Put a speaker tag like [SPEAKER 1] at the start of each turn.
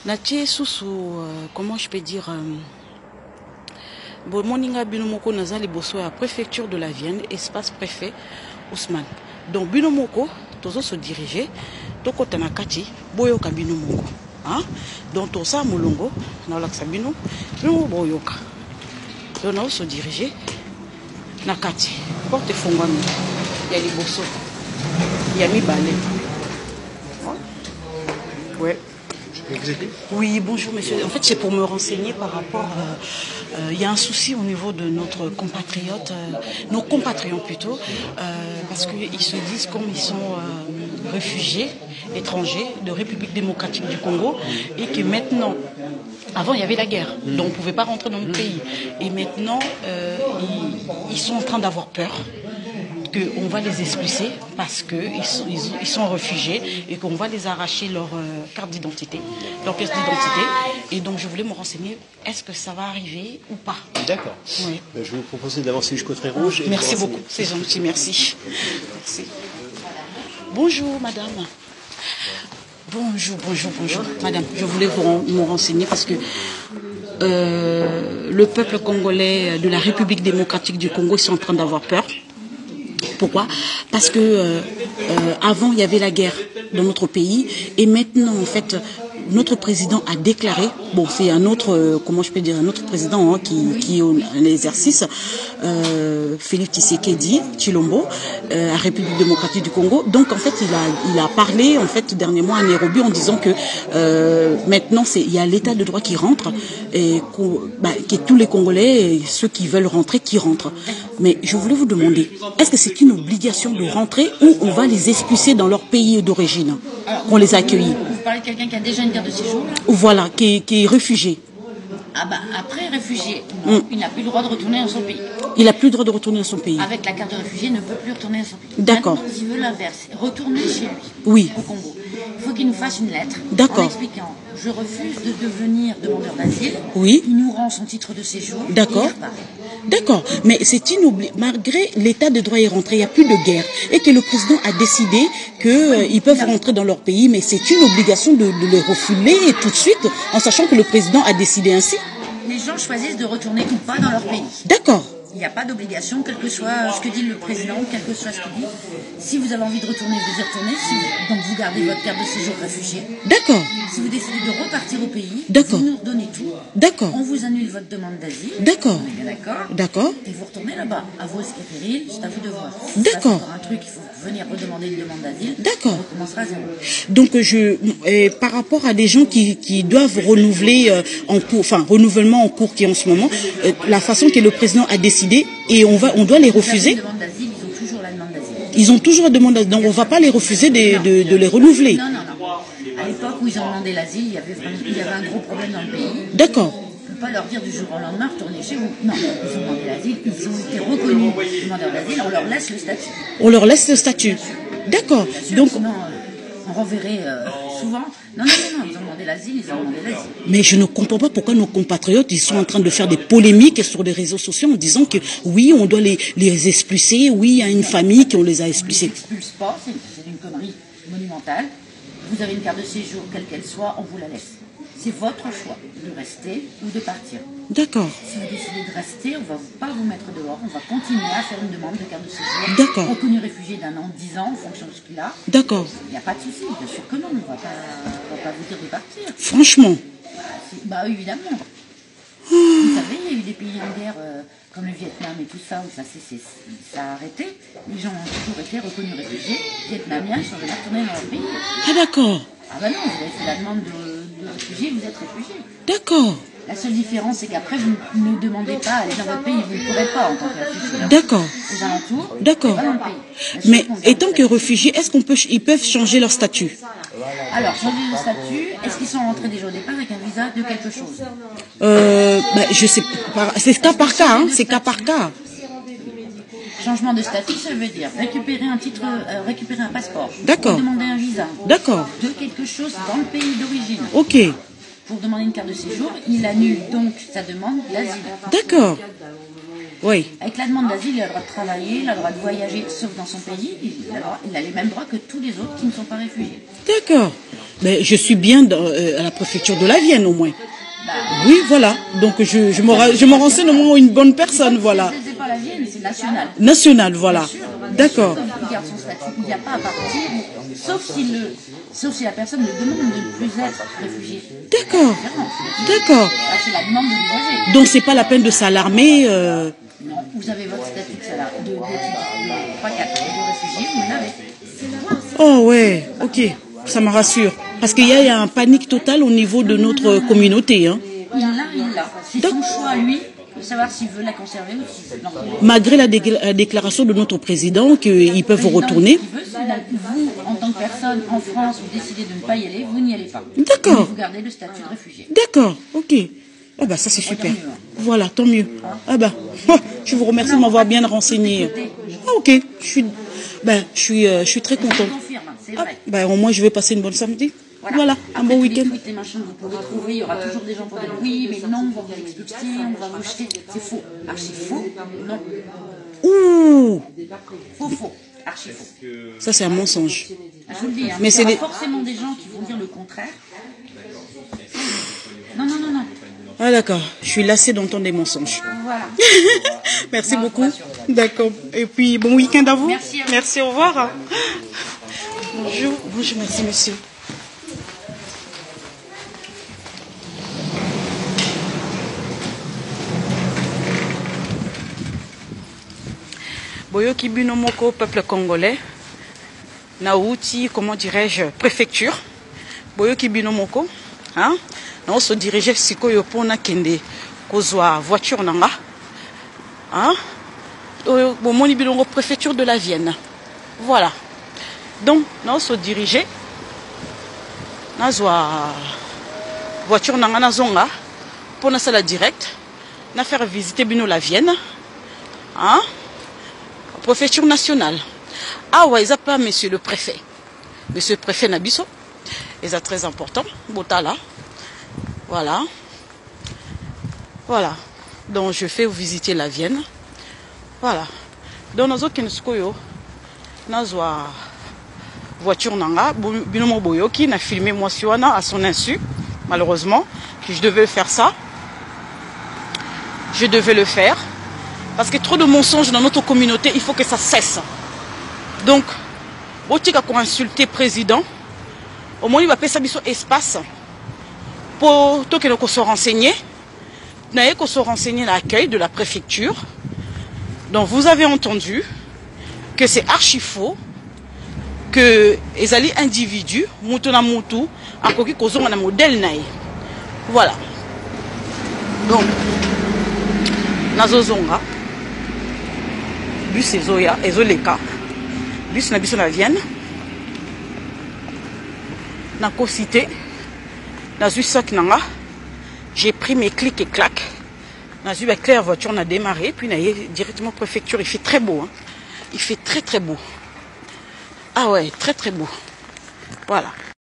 [SPEAKER 1] Natie sous comment je peux dire Moninga Binomoko Nazali Bosso à préfecture de la Vienne, espace préfet Ousmane. Donc Binomoko, tozo se diriger, toko tanakati, boyoka Binomoko. Hein? Donc tosa molongo, na laksa bino, bino boyoka. Donc on se diriger, nakati, porte fongami, il y a les Bosso, il y a mi balai. Ouais. Oui, bonjour monsieur. En fait, c'est pour me renseigner par rapport... il y a un souci au niveau de notre compatriote, nos compatriotes plutôt, parce qu'ils se disent comme ils sont réfugiés, étrangers, de République démocratique du Congo, et que maintenant... Avant, il y avait la guerre, donc on ne pouvait pas rentrer dans le pays. Et maintenant, ils sont en train d'avoir peur. On va les expulser parce qu'ils sont réfugiés et qu'on va les arracher leur carte d'identité, leur pièce d'identité. Et donc je voulais me renseigner, est-ce que ça va arriver ou pas?
[SPEAKER 2] D'accord. Oui. Je vais vous proposer d'avancer jusqu'au trait rouge.
[SPEAKER 1] Merci beaucoup, c'est gentil, merci. Merci. Bonjour madame. Bonjour. Madame, je voulais me renseigner parce que le peuple congolais de la République démocratique du Congo, ils sont en train d'avoir peur. Pourquoi? Parce que avant il y avait la guerre dans notre pays et maintenant en fait notre président a déclaré, bon c'est un autre, comment je peux dire, un autre président hein, qui est en exercice, Félix Tshisekedi Tshilombo, à République démocratique du Congo. Donc en fait il a parlé en fait dernièrement à Nairobi en disant que maintenant il y a l'état de droit qui rentre et que tous les Congolais, ceux qui veulent rentrer, qui rentrent. Mais je voulais vous demander, est-ce que c'est une obligation de rentrer ou on va les expulser dans leur pays d'origine, qu'on les accueille?
[SPEAKER 3] Vous parlez de quelqu'un qui a déjà une carte de séjour là?
[SPEAKER 1] Voilà, qui est réfugié.
[SPEAKER 3] Ah bah après réfugié, il n'a plus le droit de retourner dans son pays.
[SPEAKER 1] Il n'a plus le droit de retourner dans son pays.
[SPEAKER 3] Avec la carte de réfugié, il ne peut plus retourner dans son pays.
[SPEAKER 1] D'accord.
[SPEAKER 3] Maintenant, s'il veut l'inverse, retourner chez lui,
[SPEAKER 1] oui,
[SPEAKER 3] au Congo, il faut qu'il nous fasse une lettre en expliquant « Je refuse de devenir demandeur d'asile ».
[SPEAKER 1] Oui.
[SPEAKER 3] Il nous rend son titre de séjour.
[SPEAKER 1] D'accord. D'accord. Mais c'est inoubliable. Malgré l'état de droit est rentré, il n'y a plus de guerre. Et que le président a décidé qu'ils peuvent rentrer dans leur pays, mais c'est une obligation de les refouler tout de suite, en sachant que le président a décidé ainsi.
[SPEAKER 3] Les gens choisissent de retourner ou pas dans leur pays.
[SPEAKER 1] D'accord.
[SPEAKER 3] Il n'y a pas d'obligation, quel que soit ce que dit le président, quel que soit ce qu'il dit. Si vous avez envie de retourner, vous y retournez. Donc vous gardez votre carte de séjour réfugié.
[SPEAKER 1] D'accord.
[SPEAKER 3] Si vous décidez de repartir au pays,
[SPEAKER 1] vous
[SPEAKER 3] nous redonnez tout.
[SPEAKER 1] D'accord.
[SPEAKER 3] On vous annule votre demande d'asile.
[SPEAKER 1] D'accord.
[SPEAKER 3] On est bien d'accord.
[SPEAKER 1] D'accord.
[SPEAKER 3] Et vous retournez là-bas. À vos risques et périls, c'est à vous de voir.
[SPEAKER 1] D'accord.
[SPEAKER 3] C'est un truc, il faut venir redemander une demande d'asile.
[SPEAKER 1] D'accord.
[SPEAKER 3] On recommencera à zéro.
[SPEAKER 1] Donc par rapport à des gens qui doivent renouveler en cours, enfin renouvellement en cours qui est en ce moment, la façon que le président a décidé et on doit les refuser.
[SPEAKER 3] Ils ont toujours la demande d'asile.
[SPEAKER 1] Ils ont toujours la demande d'asile, donc on ne va pas les refuser de les renouveler.
[SPEAKER 3] Non. À l'époque où ils ont demandé l'asile, il y avait un gros problème dans le pays.
[SPEAKER 1] D'accord.
[SPEAKER 3] On ne peut pas leur dire du jour au lendemain, retournez chez vous. Non, ils ont demandé l'asile, ils ont été reconnus demandeurs d'asile, on leur laisse le statut.
[SPEAKER 1] On leur laisse le statut. D'accord. Donc,
[SPEAKER 3] sinon, on reverrait souvent. Non, ils ont demandé l'asile,
[SPEAKER 1] Mais je ne comprends pas pourquoi nos compatriotes, ils sont en train de faire des polémiques sur les réseaux sociaux en disant que oui, on doit les expulser, oui, il y a une famille qui on les a expulsés.
[SPEAKER 3] On ne les expulse pas, c'est une connerie monumentale. Vous avez une carte de séjour, quelle qu'elle soit, on vous la laisse. C'est votre choix de rester ou de partir.
[SPEAKER 1] D'accord.
[SPEAKER 3] Si vous décidez de rester, on ne va pas vous mettre dehors, on va continuer à faire une demande de carte de séjour.
[SPEAKER 1] D'accord.
[SPEAKER 3] Reconnu réfugié d'un an, 10 ans, en fonction de ce qu'il a.
[SPEAKER 1] D'accord.
[SPEAKER 3] Il n'y a pas de souci, bien sûr que non, on ne va pas vous dire de partir.
[SPEAKER 1] Franchement.
[SPEAKER 3] Bah évidemment. Vous savez, il y a eu des pays en guerre comme le Vietnam et tout ça, où ça a arrêté. Les gens ont toujours été reconnus réfugiés. Vietnamiens, ils sont jamais retournés dans leur pays.
[SPEAKER 1] Ah d'accord.
[SPEAKER 3] Ah bah non, vous avez fait la demande de réfugié, vous êtes réfugié.
[SPEAKER 1] D'accord.
[SPEAKER 3] La seule différence, c'est qu'après, vous ne demandez pas à aller dans votre pays, vous ne pourrez pas en tant que réfugié.
[SPEAKER 1] D'accord.
[SPEAKER 3] Aux alentours,
[SPEAKER 1] d'accord. Mais étant que réfugiés, est-ce qu'ils peuvent changer leur statut?
[SPEAKER 3] Alors, changer de statut, est-ce qu'ils sont rentrés déjà au départ avec un visa de quelque chose?
[SPEAKER 1] Je sais pas, c'est cas par cas, hein, c'est cas par cas.
[SPEAKER 3] Changement de statut, ça veut dire récupérer un titre, récupérer un passeport.
[SPEAKER 1] D'accord.
[SPEAKER 3] Demander un visa.
[SPEAKER 1] D'accord.
[SPEAKER 3] De quelque chose dans le pays d'origine.
[SPEAKER 1] Ok.
[SPEAKER 3] Pour demander une carte de séjour, il annule donc sa demande d'asile.
[SPEAKER 1] D'accord. Oui.
[SPEAKER 3] Avec la demande d'asile, il a le droit de travailler, il a le droit de voyager, sauf dans son pays. Il a les mêmes droits que tous les autres qui ne sont pas réfugiés.
[SPEAKER 1] D'accord. Mais je suis bien à la préfecture de la Vienne au moins. Oui, voilà. Donc je me renseigne au moins une bonne personne, voilà.
[SPEAKER 3] C'est pas la Vienne, c'est national.
[SPEAKER 1] National, voilà. D'accord.
[SPEAKER 3] Il garde son statut, il n'y a pas à partir, sauf si la personne le demande de ne plus être réfugié.
[SPEAKER 1] D'accord. D'accord.
[SPEAKER 3] C'est la demande de l'usager.
[SPEAKER 1] Donc c'est pas la peine de s'alarmer.
[SPEAKER 3] Non, vous avez votre statut de 3-4 de réfugié, vous l'avez.
[SPEAKER 1] Oh ouais, ok. Ça me rassure. Parce qu'il y a un panique totale au niveau de notre communauté. Hein.
[SPEAKER 3] Il l'a. C'est son choix à lui de savoir s'il veut la conserver ou s'il veut l'enlever.
[SPEAKER 1] Malgré la déclaration de notre président qu'ils peuvent retourner.
[SPEAKER 3] Vous, en tant que personne en France, vous décidez de ne pas y aller, vous n'y allez pas.
[SPEAKER 1] D'accord.
[SPEAKER 3] Vous gardez le statut de réfugié.
[SPEAKER 1] D'accord, ok. Ah bah ça c'est super. Voilà, tant mieux. Ah bah, je vous remercie de m'avoir bien renseigné. Ah ok, je suis très contente.
[SPEAKER 3] C'est vrai.
[SPEAKER 1] Bah, au moins je vais passer une bonne samedi. Voilà, un bon week-end.
[SPEAKER 3] Les machins que vous pouvez trouver, il y aura toujours des gens pour dire oui, mais non, on va vous expulser, on va vous jeter. C'est faux, archi faux, non.
[SPEAKER 1] Ouh.
[SPEAKER 3] Faux, archi faux.
[SPEAKER 1] Ça c'est un mensonge.
[SPEAKER 3] Je vous le dis, hein,
[SPEAKER 1] mais
[SPEAKER 3] il y aura forcément des gens qui vont dire le contraire. Non.
[SPEAKER 1] Ah d'accord, je suis lassée d'entendre des mensonges.
[SPEAKER 3] Voilà.
[SPEAKER 1] Merci beaucoup. D'accord. Et puis bon week-end à vous.
[SPEAKER 3] Merci à vous.
[SPEAKER 1] Merci, au revoir. Bonjour, merci monsieur. Boyoki bino moko peuple congolais na outi, comment dirais-je, préfecture. Boyoki bino moko, hein? On se dirigeait sikoyo pona kende kozwa voiture nanga. Hein? Bon, mon bilongo préfecture de la Vienne. Voilà. Donc, on se dirigeait. Nazwa voiture nanga nazonga pour na sala direct. Na faire visiter bino la Vienne. Hein? Préfecture nationale. Ah ouais, ils a pas monsieur le préfet. Monsieur le préfet Nabiso. Ils a très important. Botala. Voilà. Voilà. Donc je fais visiter la Vienne. Voilà. Donc nous avons nazwa voiture nanga binomo boyoki na filmé moi siwana à son insu, malheureusement que je devais faire ça. Je devais le faire parce que trop de mensonges dans notre communauté, il faut que ça cesse. Donc botika ko insulter président, au moins il va passer biso espace pour tout que se renseigner. N'ayez qu'on se renseigner l'accueil de la préfecture. Donc vous avez entendu que c'est archi faux, que les alliés individus, mutuna mutu, à quoi qu'ils ont un modèle naï. Voilà. Donc, nazozonga, bus ezoya, ezoleka, bus na biso na Vienne, na cité, na zuisak nanga, j'ai pris mes clics et claques. On a vu la claire voiture, on a démarré, puis on a directement préfecture. Il fait très beau, hein. Il fait très très beau. Ah ouais, très très beau. Voilà.